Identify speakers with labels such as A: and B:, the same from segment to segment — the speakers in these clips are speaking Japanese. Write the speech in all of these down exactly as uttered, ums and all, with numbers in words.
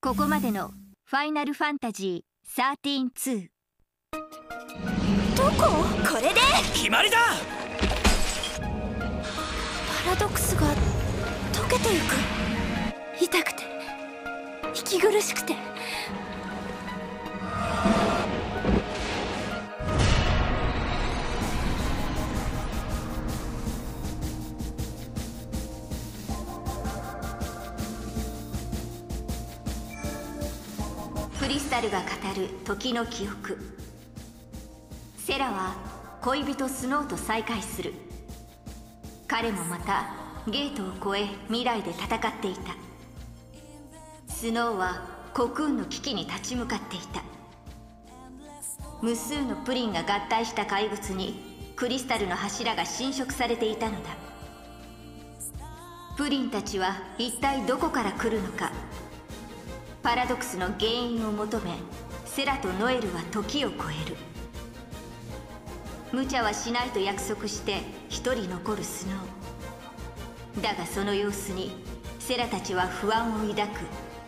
A: ここまでのファイナルファンタジーじゅうさんツー。
B: どこ？これで
C: 決まりだ。
B: パラドックスが溶けてゆく。痛くて息苦しくて。
A: クリスタルが語る時の記憶。セラは恋人スノーと再会する。彼もまたゲートを越え未来で戦っていた。スノーはコクーンの危機に立ち向かっていた。無数のプリンが合体した怪物にクリスタルの柱が侵食されていたのだ。プリンたちは一体どこから来るのか。パラドックスの原因を求め、セラとノエルは時を超える。無茶はしないと約束して一人残るスノーだが、その様子にセラたちは不安を抱く。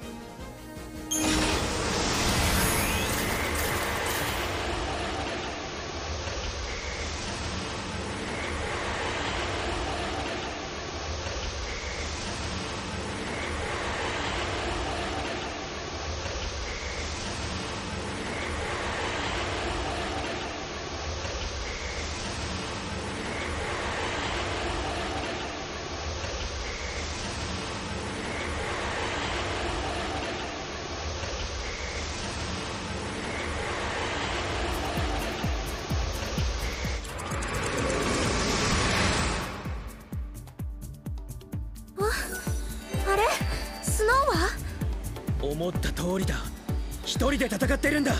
C: 思った通りだ。一人で戦ってるんだ。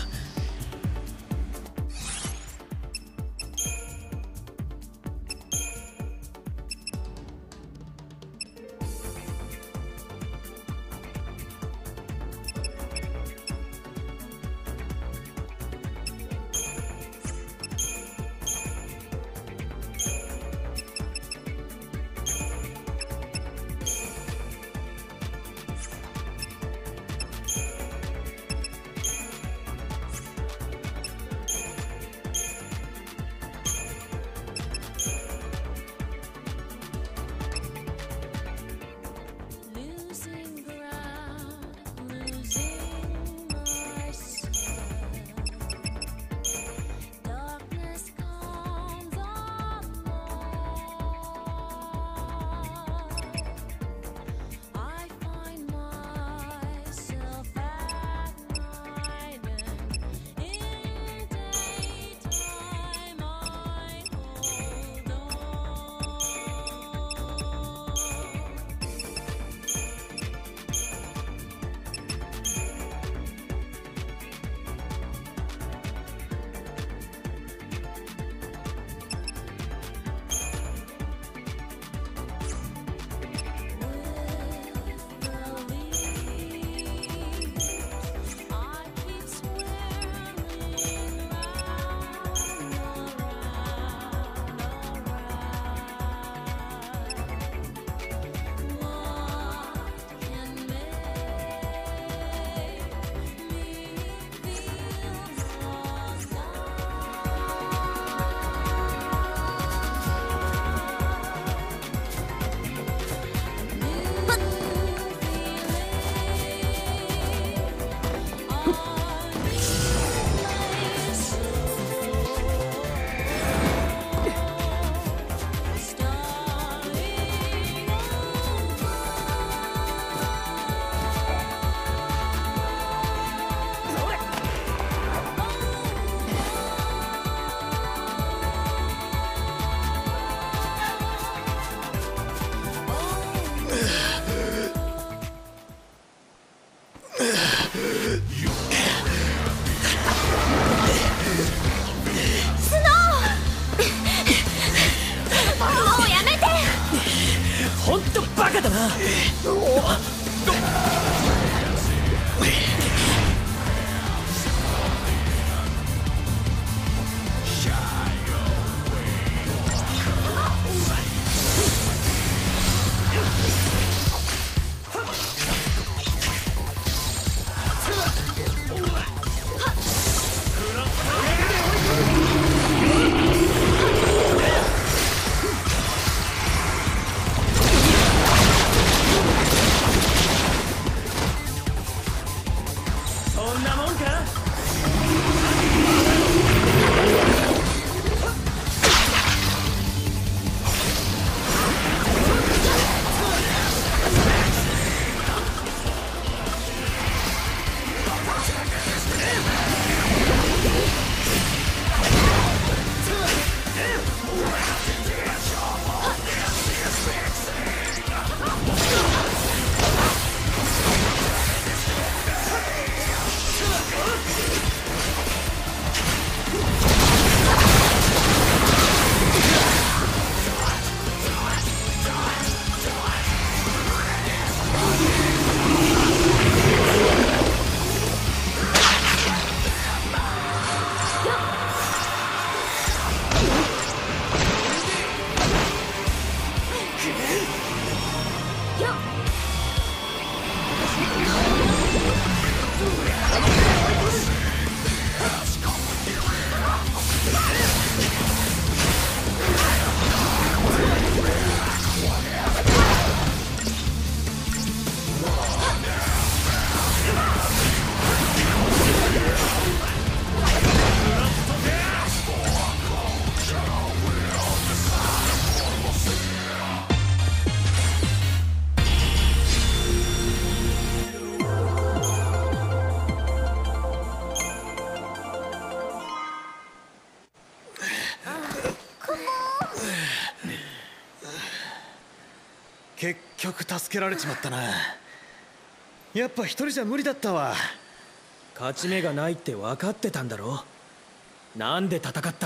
D: 結局助けられちまったな。やっぱ一人じゃ無理だったわ。
C: 勝ち目がないって分かってたんだろ。なんで戦った？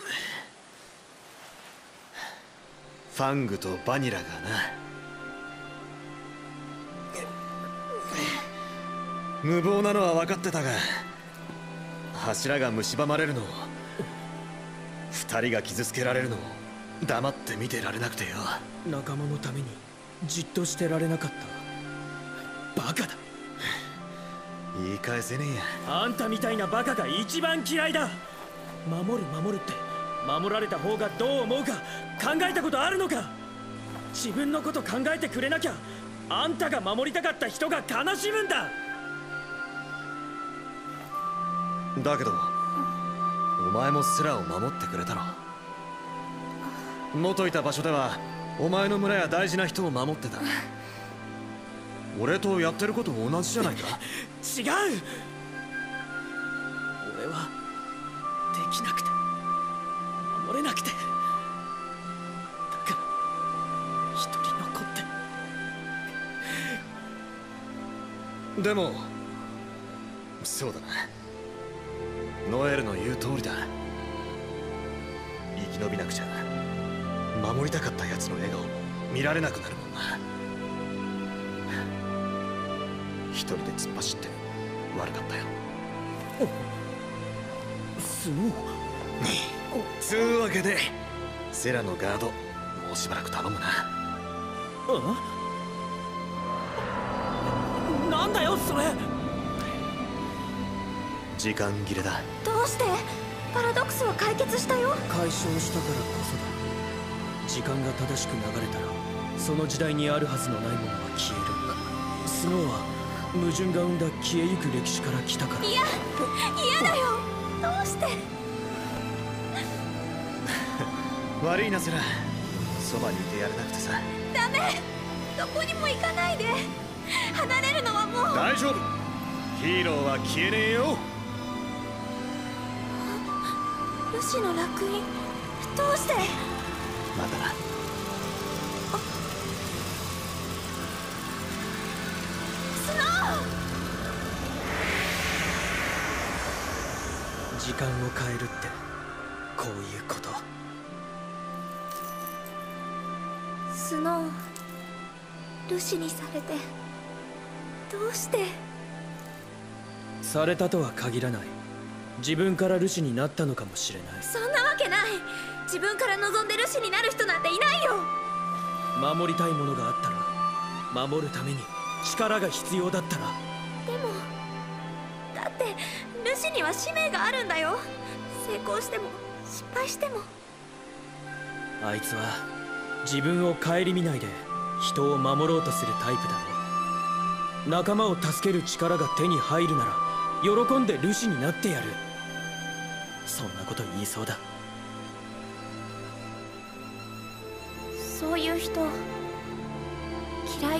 D: ファングとバニラがな。無謀なのは分かってたが、柱が蝕まれるのを、二人が傷つけられるのを黙って見てられなくてよ。
C: 仲間のためにじっとしてられなかった。バカだ。
D: 言い返せねえや。
C: あんたみたいなバカが一番嫌いだ。守る守るって守られた方がどう思うか考えたことあるのか？自分のこと考えてくれなきゃあんたが守りたかった人が悲しむんだ。
D: だけどお前もセラを守ってくれたろ。元いた場所ではお前の村や大事な人を守ってた。俺とやってること同じじゃないか。
C: 違う。俺はできなくて守れなくて、だから一人残って。
D: でもそうだな、ノエルの言う通りだ。生き延びなくちゃ守りたかった奴の笑顔見られなくなるもんな。一人で突っ走って悪かったよ。
C: スノー。
D: つうわけでセラのガードもうしばらく頼むな。
C: あ？なんだよそれ。
D: 時間切れだ。
B: どうして？パラドックスは解決したよ。
C: 解消したからこそだ。時間が正しく流れたらその時代にあるはずのないものは消える。スノーは矛盾が生んだ消えゆく歴史から来たから。
B: いや、嫌だよ。どうして？
D: 悪いなセラ、そばにいてやれなくてさ。
B: ダメ、どこにも行かないで。離れるのはもう。
D: 大丈夫、ヒーローは消えねえよ。
B: ルシの烙印、どうして？
D: またな。
B: スノ
C: ー。時間を変えるってこういうこと。
B: スノー、ルシにされてどうして？
C: されたとは限らない。自分からルシになったのかもしれない。
B: そんなわけない。自分から望んでルシになる人なんていないよ。
C: 守りたいものがあったら、守るために力が必要だったら。
B: でもだってルシには使命があるんだよ。成功しても失敗しても。
C: あいつは自分を顧みないで人を守ろうとするタイプだろ。仲間を助ける力が手に入るなら喜んでルシになってやる。そんなこと言いそうだ。
B: そういう人嫌い？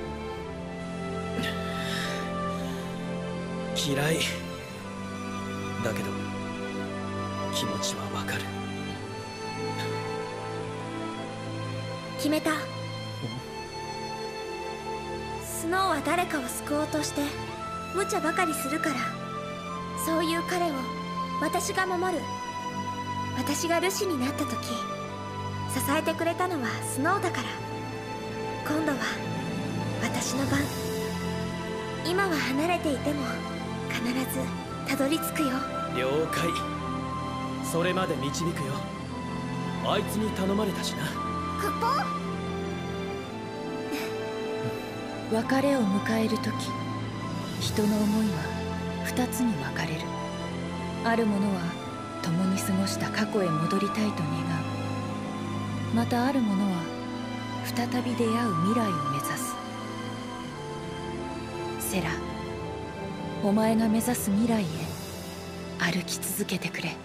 C: 嫌いだけど気持ちはわかる。
B: 決めた。スノーは誰かを救おうとして無茶ばかりするから、そういう彼を私が守る。私がルシになった時支えてくれたのはスノーだから。今度は私の番。今は離れていても必ずたどり着くよ。
C: 了解。それまで導くよ。あいつに頼まれたしな。
B: クッポン。
E: 別れを迎える時、人の思いは二つに分かれる。ある者は共に過ごした過去へ戻りたいと願う。またある者は再び出会う未来を目指す。セラ、お前が目指す未来へ歩き続けてくれ。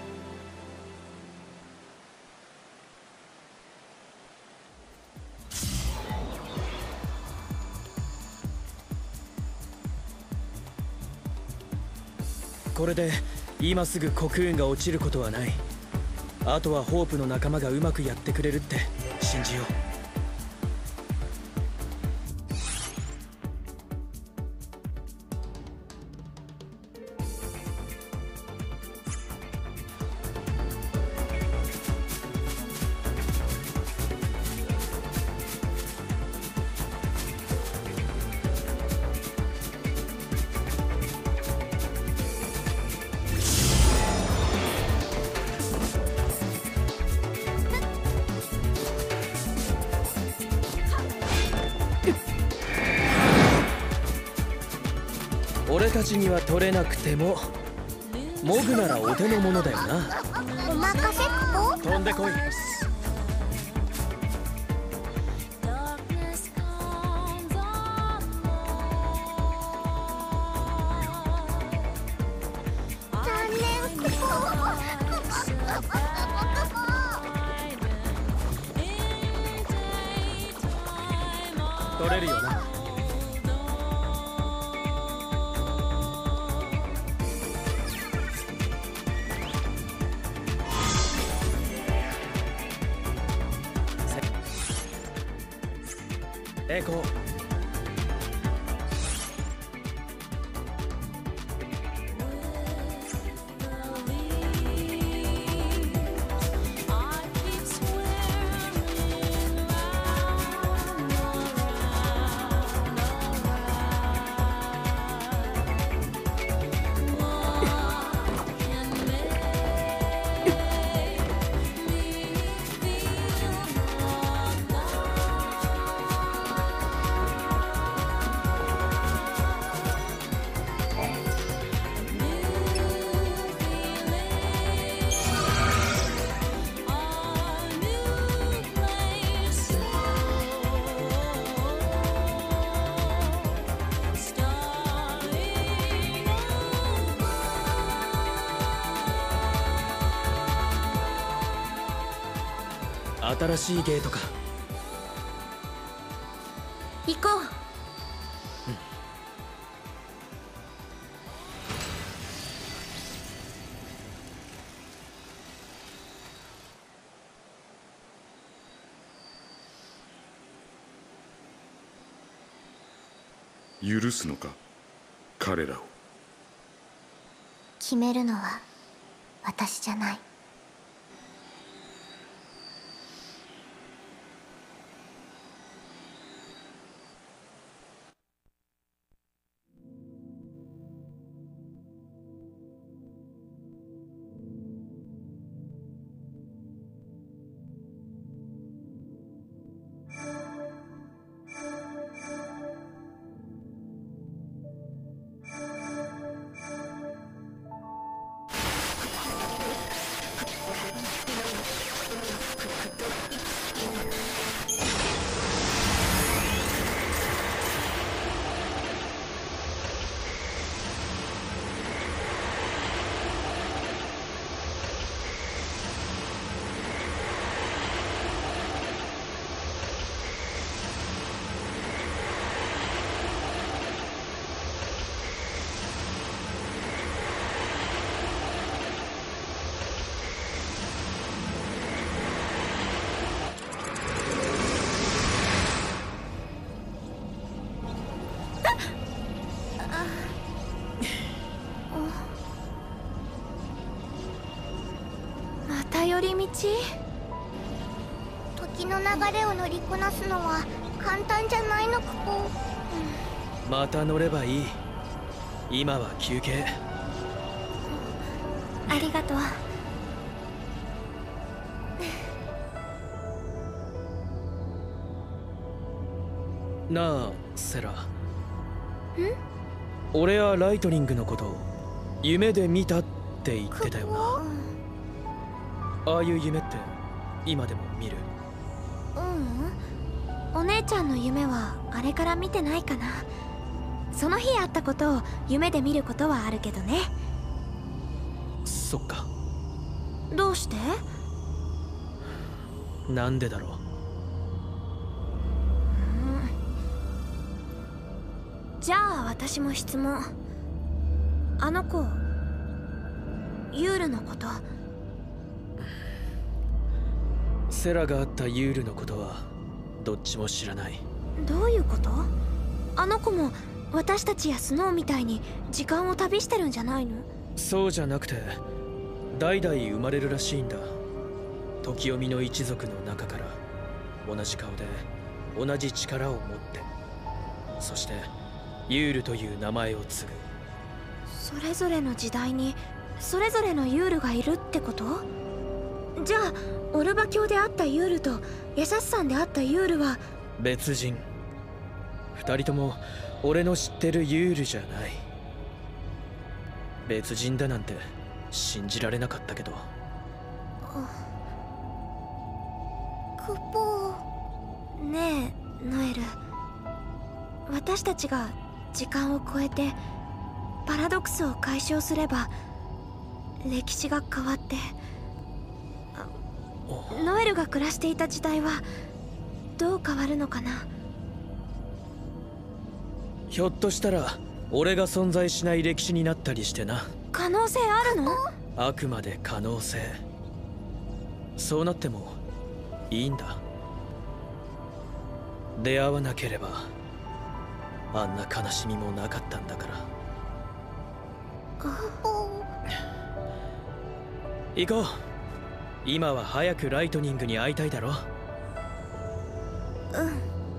C: これで今すぐコクーンが落ちることはない。あとはホープの仲間がうまくやってくれるって信じよ俺たちには取れなくてもモグならお手の物だよな。
B: お任せっこ。
C: 飛んでこい。取れるよな。成功。新しいゲートか。
B: 行こう。
F: 許すのか、彼らを。
B: 決めるのは私じゃない。寄り道？時の流れを乗りこなすのは簡単じゃないのクポ、
C: うん、また乗ればいい。今は休憩。
B: ありがとう。
C: なあセラ。ん？俺はライトニングのことを夢で見たって言ってたよな。ああいう夢って今でも見る？
B: ううん、お姉ちゃんの夢はあれから見てないかな。その日あったことを夢で見ることはあるけどね。
C: そっか。
B: どうして？
C: なんでだろう。
B: じゃあ私も質問。あの子ユールのこと。
C: セラがあったユールのことはどっちも知らない。
B: どういうこと？あの子も私たちやスノーみたいに時間を旅してるんじゃないの？
C: そうじゃなくて代々生まれるらしいんだ。時読みの一族の中から同じ顔で同じ力を持って、そしてユールという名前を継ぐ。
B: それぞれの時代にそれぞれのユールがいるってこと？じゃあオルバ教であったユールとヤシャス山であったユールは
C: 別人。二人とも俺の知ってるユールじゃない。 別人だなんて信じられなかったけど。
B: クポー。ねえノエル、私たちが時間を超えてパラドックスを解消すれば歴史が変わって、ノエルが暮らしていた時代はどう変わるのかな。
C: ひょっとしたら俺が存在しない歴史になったりしてな。
B: 可能性あるの？
C: あくまで可能性。そうなってもいいんだ。出会わなければあんな悲しみもなかったんだから。行こう。今は早くライトニングに会いたいだろ。
B: うん。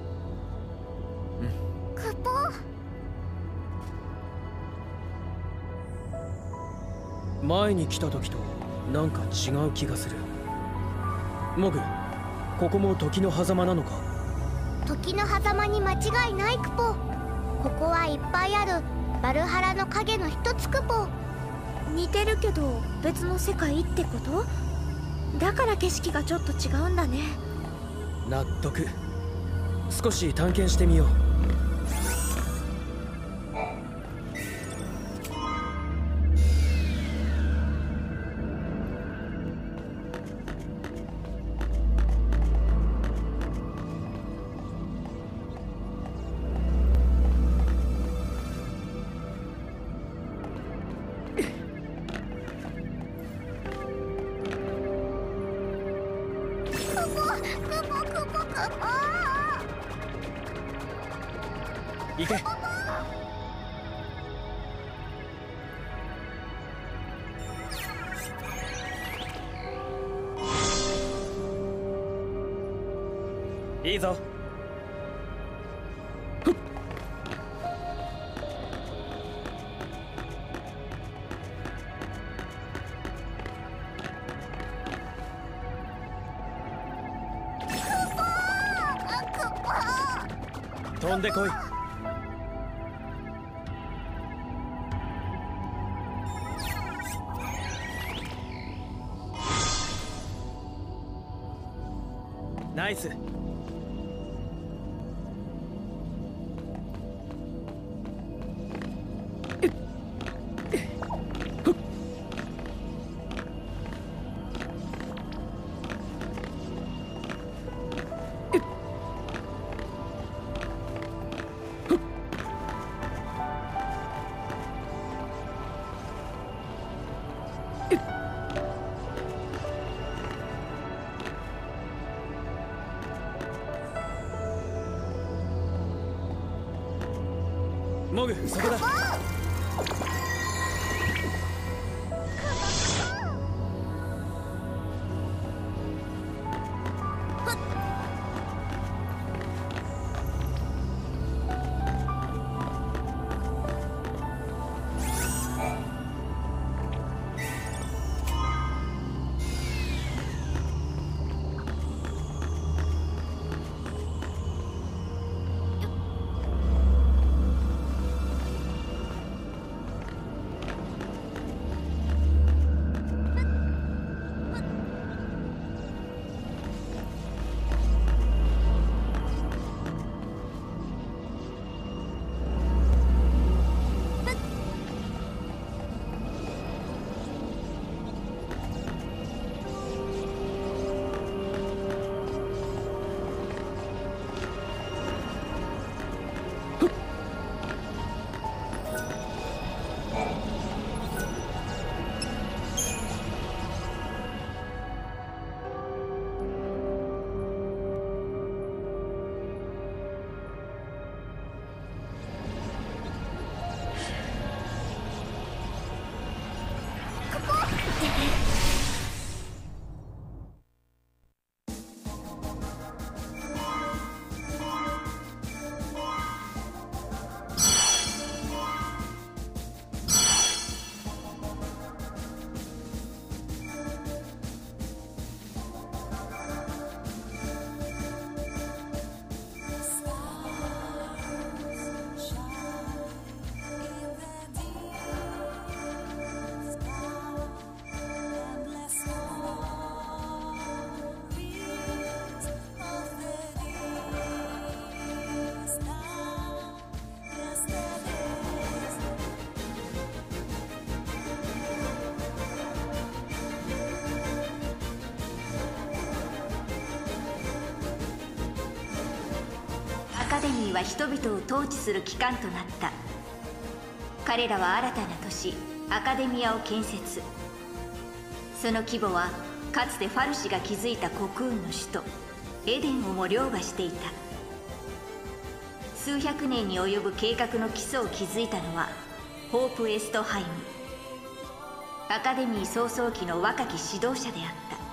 A: クポ。
C: 前に来た時となんか違う気がする。モグ、ここも時の狭間なのか？
A: 時の狭間に間違いないクポ。ここはいっぱいあるバルハラの影の一つクポ。
B: 似てるけど別の世界ってこと？だから景色がちょっと違うんだね。
C: 納得。少し探検してみよう。行け。いいぞ。飛んでこい。ナイス。モグ、そこだ。
A: デミーは人々を統治する機関となった。彼らは新たな都市アカデミアを建設。その規模はかつてファルシが築いた国運の首都エデンをも凌駕していた。数百年に及ぶ計画の基礎を築いたのはホープ・エストハイム、アカデミー創創期の若き指導者であった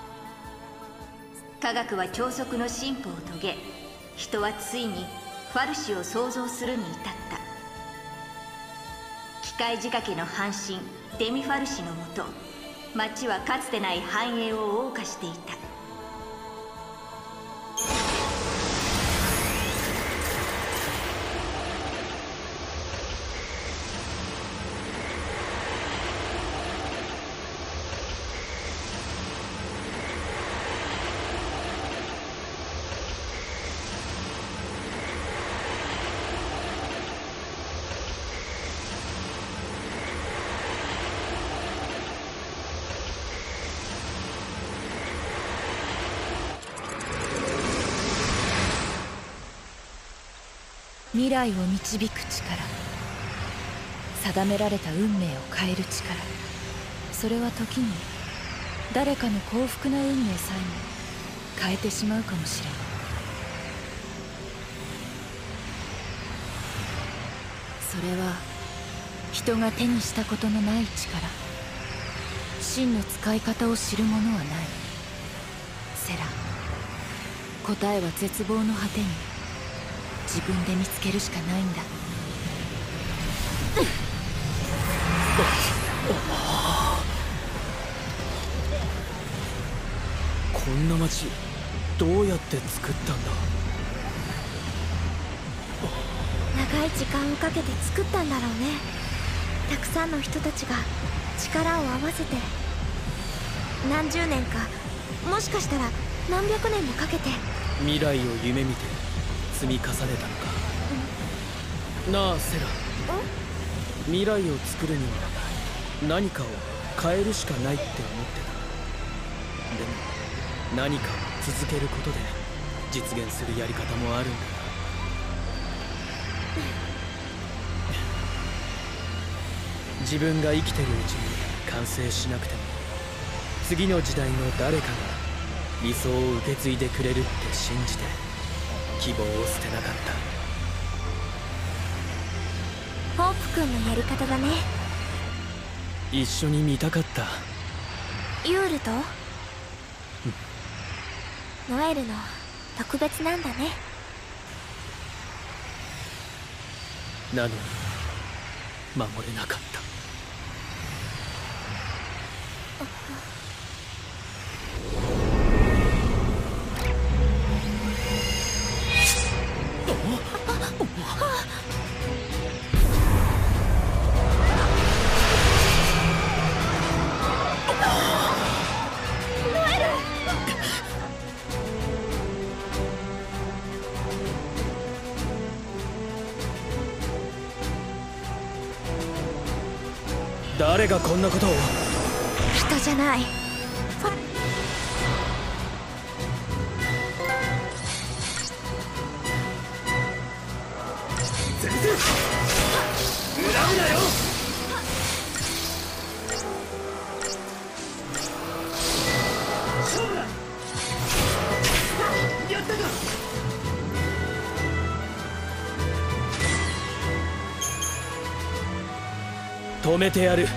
A: 。科学は超速の進歩を遂げ、人はついにファルシを創造するに至った。機械仕掛けの半身デミファルシのもと、町はかつてない繁栄を謳歌していた。
E: 未来を導く力、定められた運命を変える力、それは時に誰かの幸福な運命さえも変えてしまうかもしれない。それは人が手にしたことのない力、真の使い方を知る者はない。セラ、答えは絶望の果てに自分で見つけるしかないんだ。
C: こんな街どうやって作ったんだ。
B: 長い時間をかけて作ったんだろうね。たくさんの人たちが力を合わせて、何十年か、もしかしたら何百年もかけて
C: 未来を夢見て積み重ねたのか、うん、なあセラ、未来を作るには何かを変えるしかないって思ってた。でも何かを続けることで実現するやり方もあるんだな。自分が生きてるうちに完成しなくても、次の時代の誰かが理想を受け継いでくれるって信じて希望を捨てなかった。
B: ホープ君のやり方だね。
C: 一緒に見たかった。
B: ユールと、うん、ノエルの特別なんだね。
C: なのに守れなかった。誰がこんなことを。
B: 人じゃない。
D: 全然恨むなよ。勝負だ。やったか。
C: 止めてやる。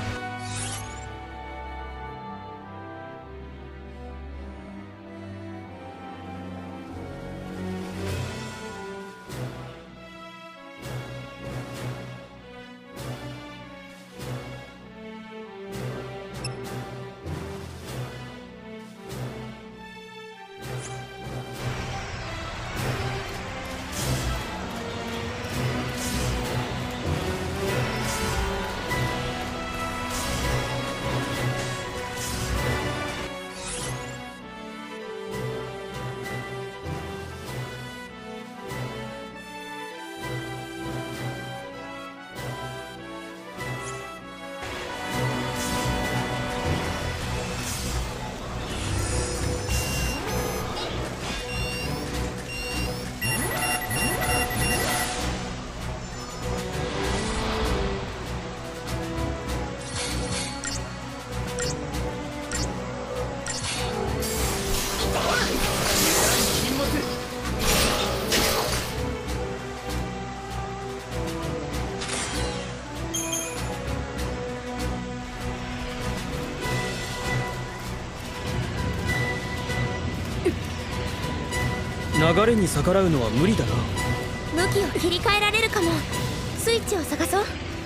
C: 流れに逆らうのは無理だな。
B: 向きを切り替えられるかも。スイッチを探そう。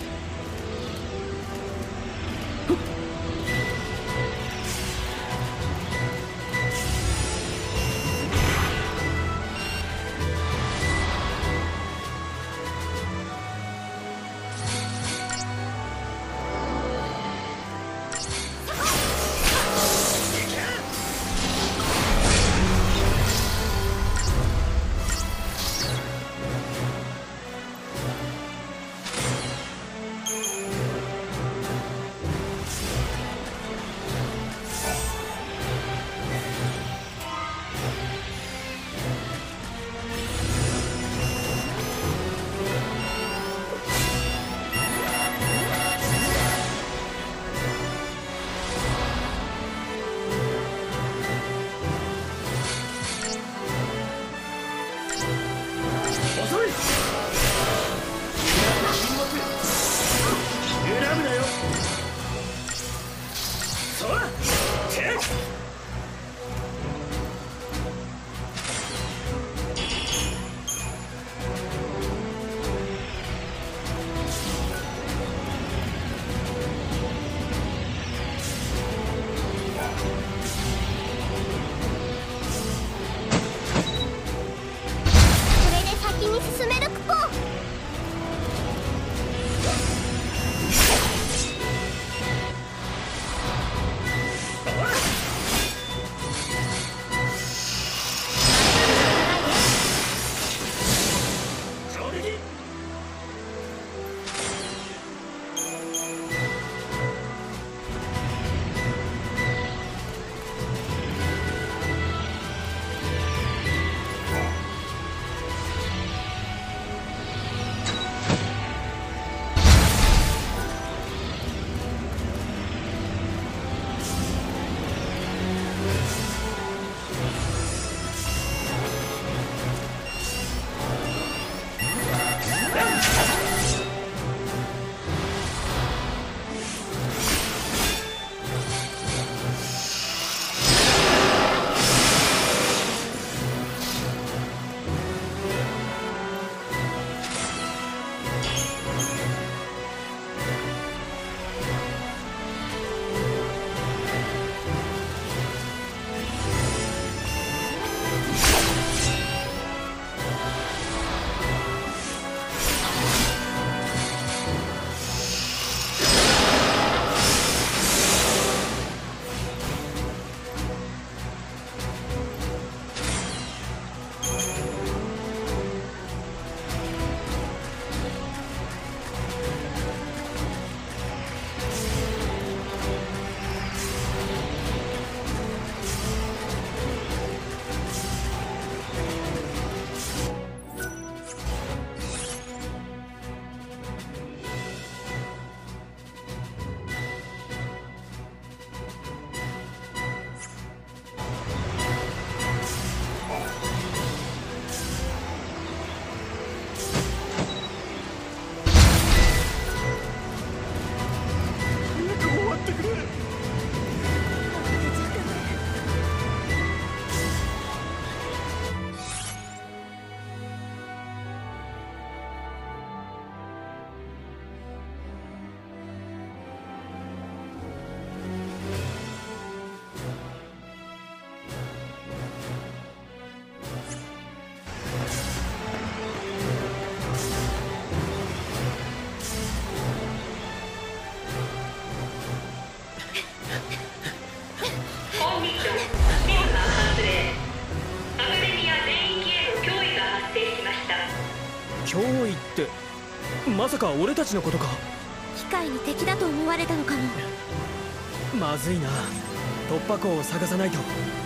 C: 脅威ってまさか俺たちのことか。
B: 機械に敵だと思われたのかも。
C: まずいな、突破口を探さないと。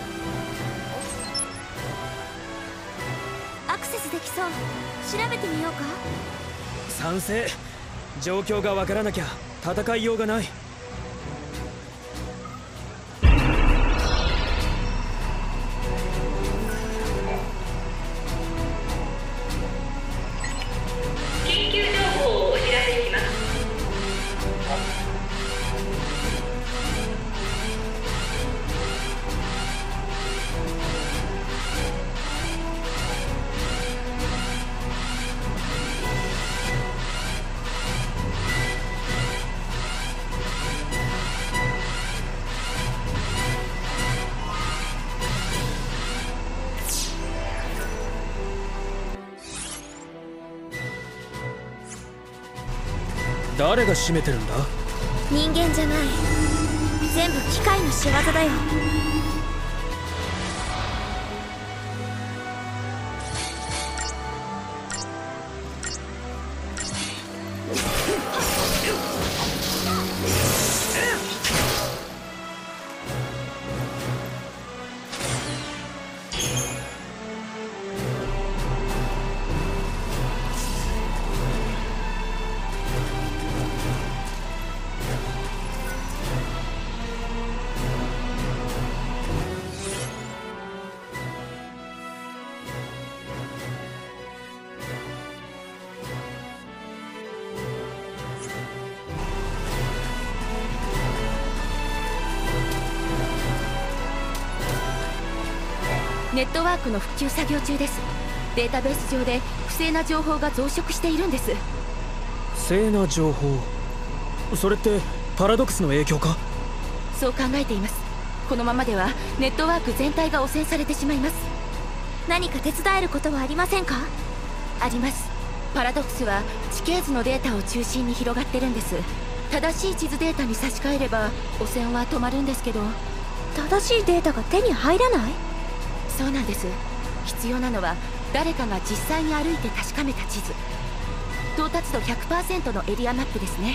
B: アクセスできそう。調べてみようか。
C: 賛成。状況がわからなきゃ戦いようがない。
G: 緊急情報をお知らせします。
C: 誰が閉めてるんだ？
B: 人間じゃない。全部機械の仕業だよ。
E: ネットワークの復旧作業中です。データベース上で不正な情報が増殖しているんです。
C: 不正な情報？それってパラドックスの影響か？
E: そう考えています。このままではネットワーク全体が汚染されてしまいます。
B: 何か手伝えることはありませんか？
E: あります。パラドックスは地形図のデータを中心に広がってるんです。正しい地図データに差し替えれば汚染は止まるんですけど。
B: 正しいデータが手に入らない？
E: そうなんです。必要なのは誰かが実際に歩いて確かめた地図。到達度 ひゃくパーセント のエリアマップですね。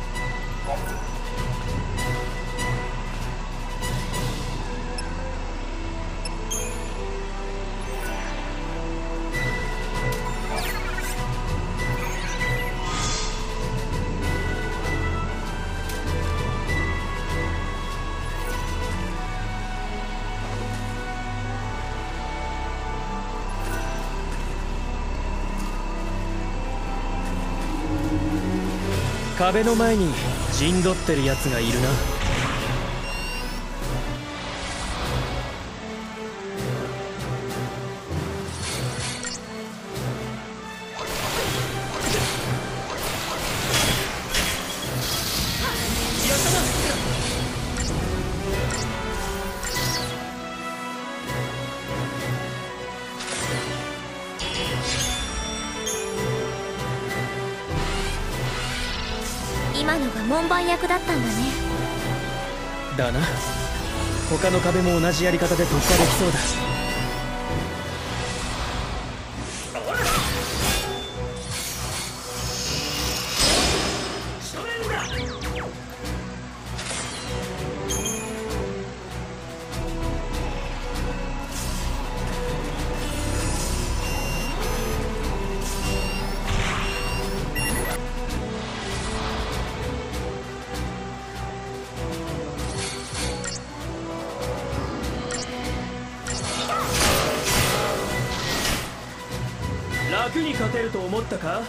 C: 壁の前に陣取ってるやつがいるな。
B: 今のが門番役だったんだね。
C: だな。他の壁も同じやり方で突破できそうだ。楽に勝てると思ったか？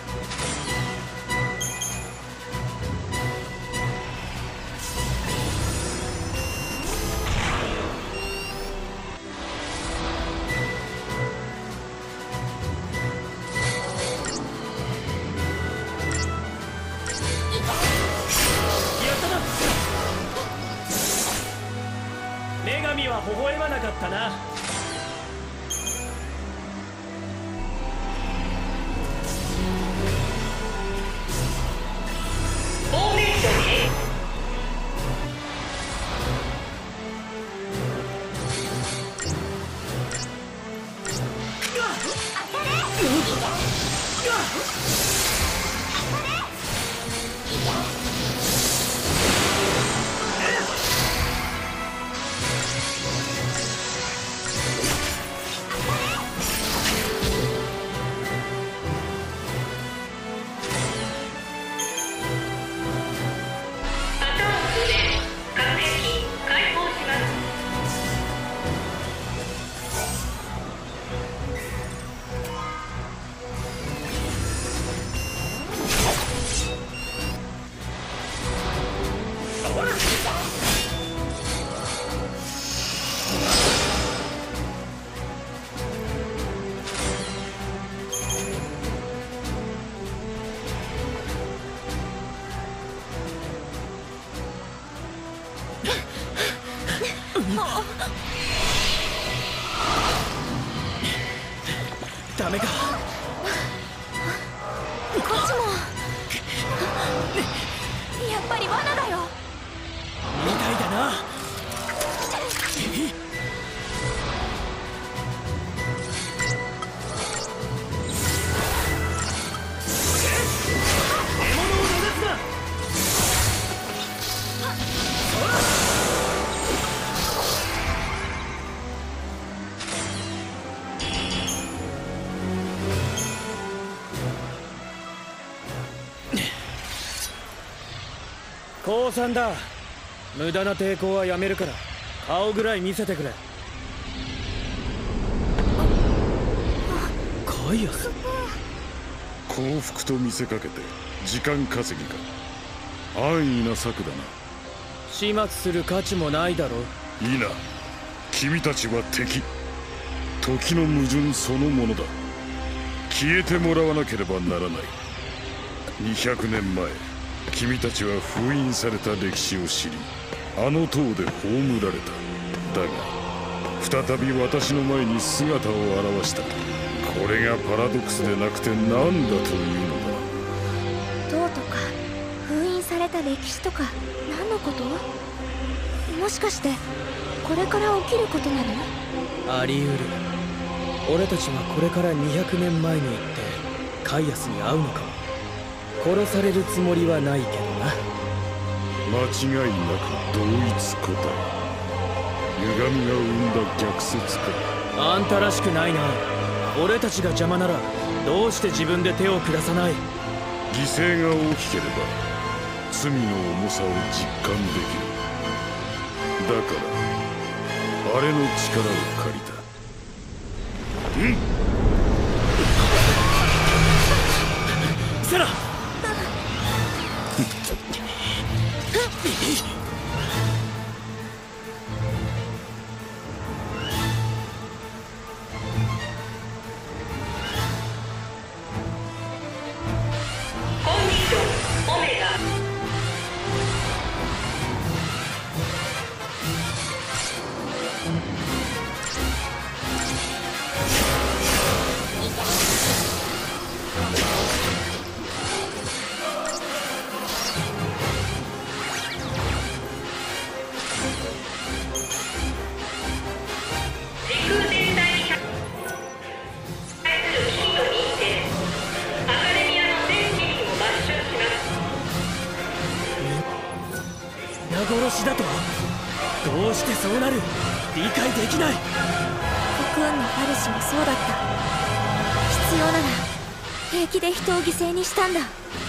C: 女神は微笑まなかったな。ダメか。
B: こっちも。 ぱり罠だよ。
C: みたいだな。降参だ。無駄な抵抗はやめるから顔ぐらい見せてくれ。カイアス。
F: 幸福と見せかけて時間稼ぎか。安易な策だな。
C: 始末する価値もないだろ。
F: いいな、君たちは敵。時の矛盾そのものだ。消えてもらわなければならない。にひゃくねんまえ、君たちは封印された歴史を知り、あの塔で葬られた。だが再び私の前に姿を現した。これがパラドクスでなくて何だというのだ。
B: 塔とか封印された歴史とか何のこと？もしかしてこれから起きることなの？
C: あり得る。俺たちはこれからにひゃくねんまえに行ってカイアスに会うのかも。殺されるつもりはないけどな。
F: 間違いなく同一個体。歪みが生んだ逆説か。
C: あんたらしくないな。俺たちが邪魔ならどうして自分で手を下さない。
F: 犠牲が大きければ罪の重さを実感できる。だからあれの力を借りた。うん
C: セラ。殺しだと？どうしてそうなる？理解できない。
B: コクーンのファルシもそうだった。必要なら平気で人を犠牲にしたんだ。